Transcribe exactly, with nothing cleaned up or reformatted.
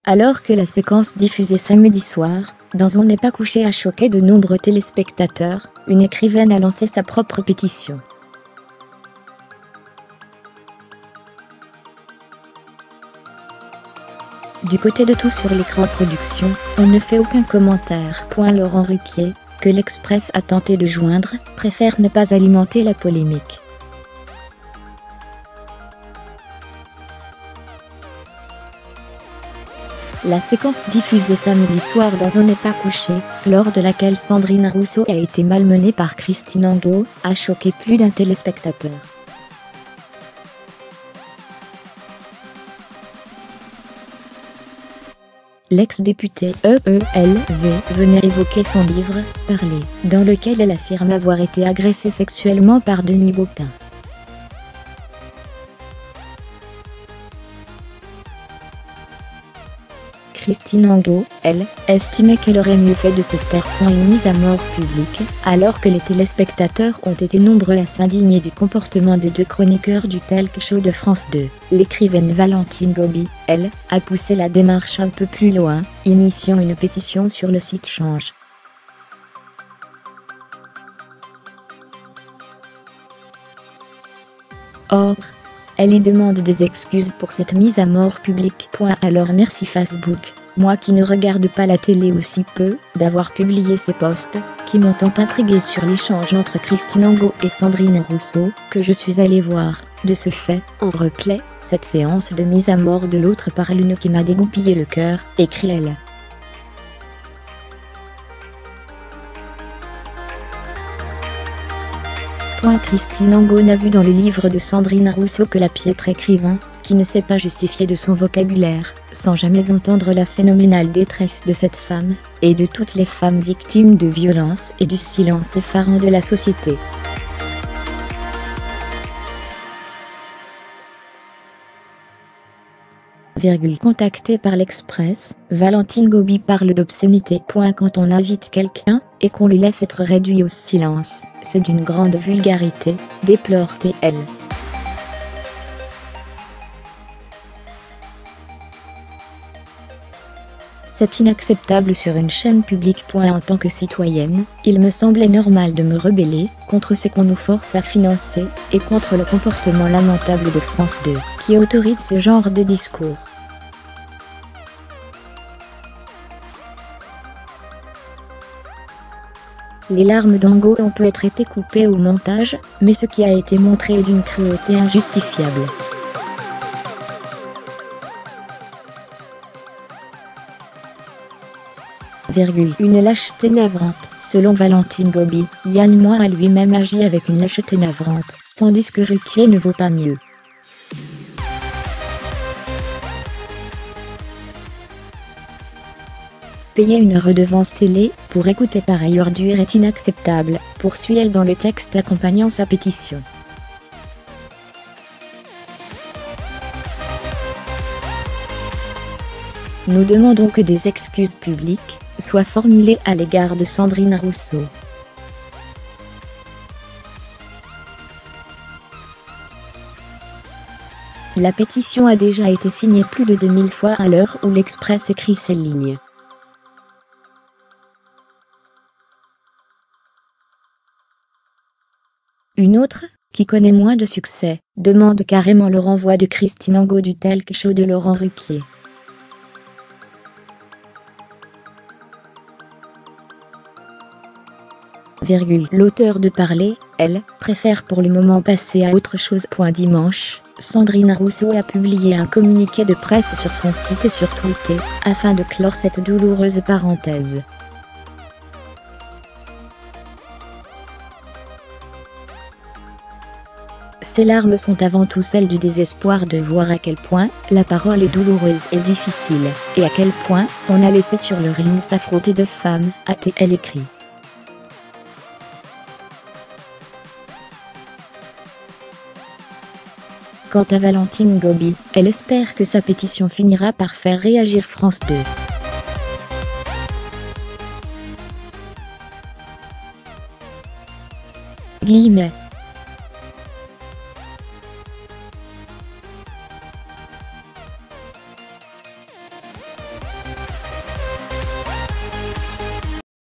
Alors que la séquence diffusée samedi soir, dans On n'est pas couché a choqué de nombreux téléspectateurs, une écrivaine a lancé sa propre pétition. Du côté de Tout sur l'écran production, on ne fait aucun commentaire. Laurent Ruquier, que l'Express a tenté de joindre, préfère ne pas alimenter la polémique. La séquence diffusée samedi soir dans On n'est pas couché, lors de laquelle Sandrine Rousseau a été malmenée par Christine Angot, a choqué plus d'un téléspectateur. L'ex-députée E E L V venait évoquer son livre « Parler », dans lequel elle affirme avoir été agressée sexuellement par Denis Baupin. Christine Angot, elle, estimait qu'elle aurait mieux fait de se taire. Une mise à mort publique, alors que les téléspectateurs ont été nombreux à s'indigner du comportement des deux chroniqueurs du talk show de France deux. L'écrivaine Valentine Gobi, elle, a poussé la démarche un peu plus loin, initiant une pétition sur le site Change. Or, elle y demande des excuses pour cette mise à mort publique. Alors merci Facebook, moi qui ne regarde pas la télé aussi peu, d'avoir publié ces posts, qui m'ont tant intrigué sur l'échange entre Christine Angot et Sandrine Rousseau, que je suis allée voir. De ce fait, en replay, cette séance de mise à mort de l'autre par l'une qui m'a dégoupillé le cœur, écrit-elle. Christine Angot n'a vu dans les livres de Sandrine Rousseau que la piètre écrivain, qui ne sait pas justifier de son vocabulaire, sans jamais entendre la phénoménale détresse de cette femme, et de toutes les femmes victimes de violences et du silence effarant de la société. Contactée par l'Express, Valentine Gobi parle d'obscénité. Quand on invite quelqu'un, et qu'on les laisse être réduits au silence, c'est d'une grande vulgarité, déplore-t-elle. C'est inacceptable sur une chaîne publique. En tant que citoyenne, il me semblait normal de me rebeller contre ce qu'on nous force à financer, et contre le comportement lamentable de France deux, qui autorise ce genre de discours. Les larmes d'Angot ont peut-être été coupées au montage, mais ce qui a été montré est d'une cruauté injustifiable. Une lâcheté navrante. Selon Valentine Gobi, Yann Moix a lui-même agi avec une lâcheté navrante, tandis que Ruquier ne vaut pas mieux. Payer une redevance télé, pour écouter pareille ordure est inacceptable, poursuit-elle dans le texte accompagnant sa pétition. Nous demandons que des excuses publiques soient formulées à l'égard de Sandrine Rousseau. La pétition a déjà été signée plus de deux mille fois à l'heure où l'Express écrit ces lignes. Une autre, qui connaît moins de succès, demande carrément le renvoi de Christine Angot du talk show de Laurent Ruquier. L'auteur de Parler, elle, préfère pour le moment passer à autre chose. Dimanche, Sandrine Rousseau a publié un communiqué de presse sur son site et sur Twitter, afin de clore cette douloureuse parenthèse. Ces larmes sont avant tout celles du désespoir de voir à quel point la parole est douloureuse et difficile, et à quel point on a laissé sur le ring s'affronter deux femmes, a-t-elle écrit. Quant à Valentine Gobi, elle espère que sa pétition finira par faire réagir France deux. Guillemets.